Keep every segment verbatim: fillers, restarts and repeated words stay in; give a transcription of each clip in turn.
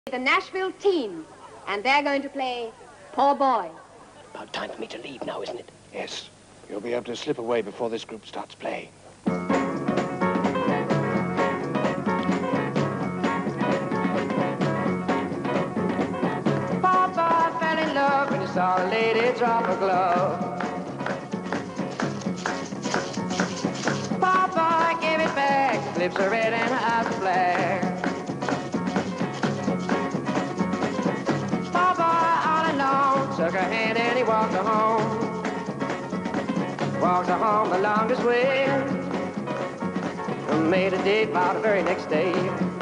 The Nashville team, and they're going to play Poor Boy. About time for me to leave now, isn't it? Yes. You'll be able to slip away before this group starts playing. Papa fell in love when he saw a lady drop a glove. Papa gave it back, his lips are red and her eyes are black. Took her hand and he walked her home. Walked her home the longest way. And made a date for the very next day.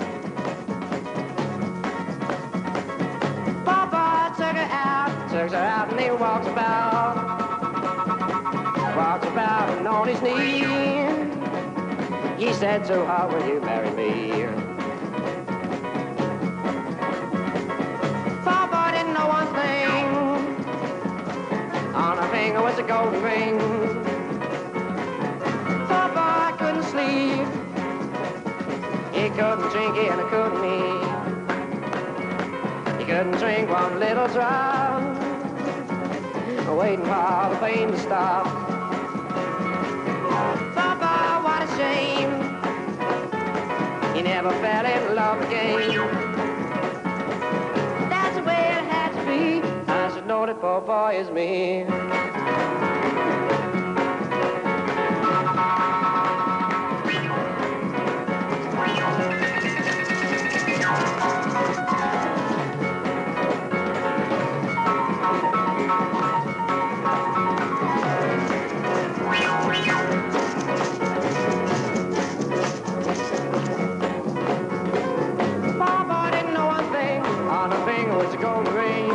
Papa took her out, took her out and he walked about. Walked about and on his knee. He said to her, will you marry me? Papa didn't know one thing. On her finger was a golden ring. Papa couldn't sleep. He couldn't drink and he couldn't eat. He couldn't drink one little drop, waiting for the pain to stop. Papa, what a shame. He never fell in love again. That's the way it had to be. I should know that poor boy is me. Papa didn't know one thing. On her finger was a golden ring.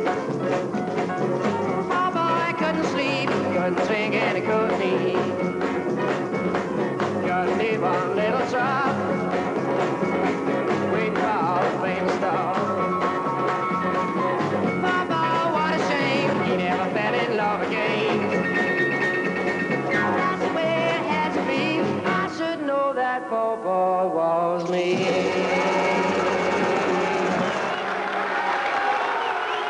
Couldn't drink and he couldn't eat. Couldn't eat one little drop, waiting for the famous star. Papa, what a shame, he never fell in love again. That's the way it had to be. I should know that poor boy was me.